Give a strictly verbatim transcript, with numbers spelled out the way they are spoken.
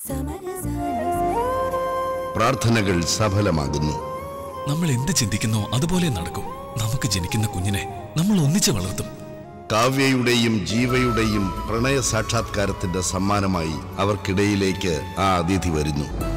പ്രാർത്ഥനകൾ സഫലമാകുന്നു. നമ്മൾ എന്ത് ചിന്തിക്കുന്നോ അതുപോലെ നടക്കും. നമുക്ക് ജനിക്കുന്ന കുഞ്ഞിനെ നമ്മൾ ഒന്നിച്ച് വളർത്തും. കാവ്യയുടെയും ജീവയുടെയും പ്രണയ സാക്ഷാത്കാരത്തിന്റെ സമ്മാനമായി അവർക്കിടയിലേക്ക് ആ അതിഥി വരുന്നു.